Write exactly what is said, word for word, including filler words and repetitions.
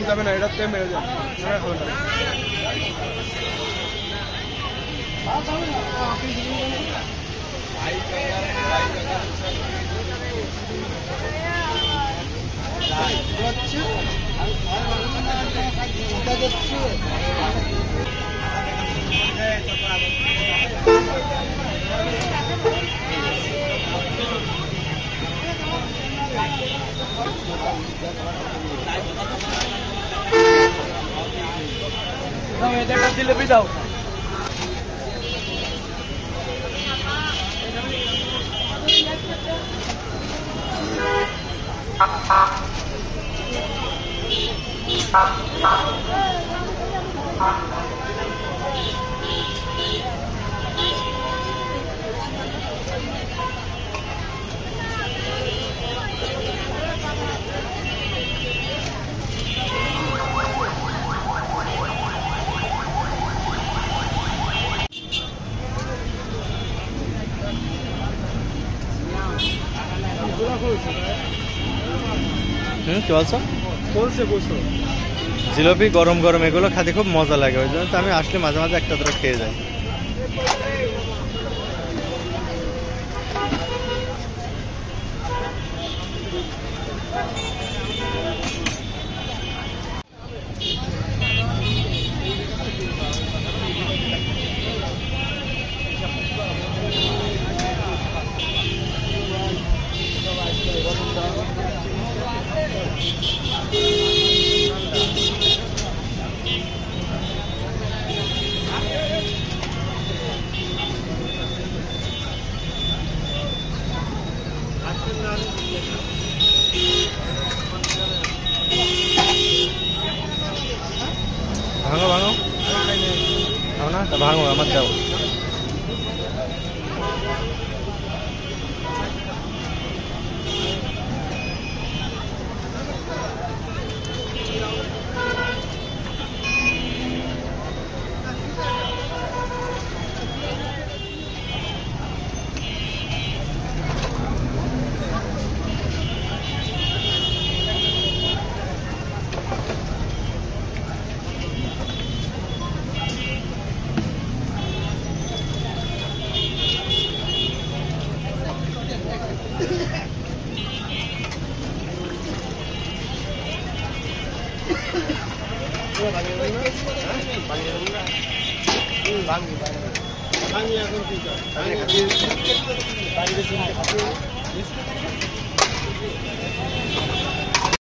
যাবে না, এটাতে মেরে যাবে, খাবে না। জিলাপি দাও। হুম কি বলছো? জিলাপি গরম গরম এগুলো খেতে খুব মজা লাগে, ওই জন্য তো আমি আসলে মাঝে মাঝে একটা ধরে খেয়ে যাই। ভাঙো ভাঙো ভাঙো না, ভাঙো আমার দাও।